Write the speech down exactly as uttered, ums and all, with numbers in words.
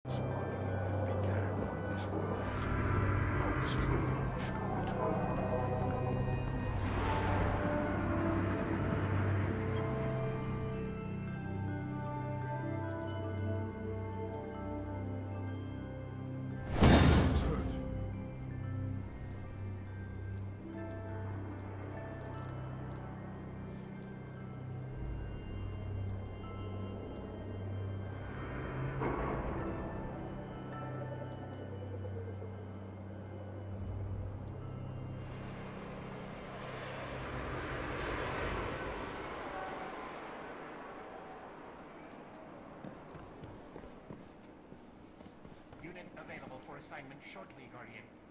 This body began on this world. How strange to return. Unit available for assignment shortly, Guardian.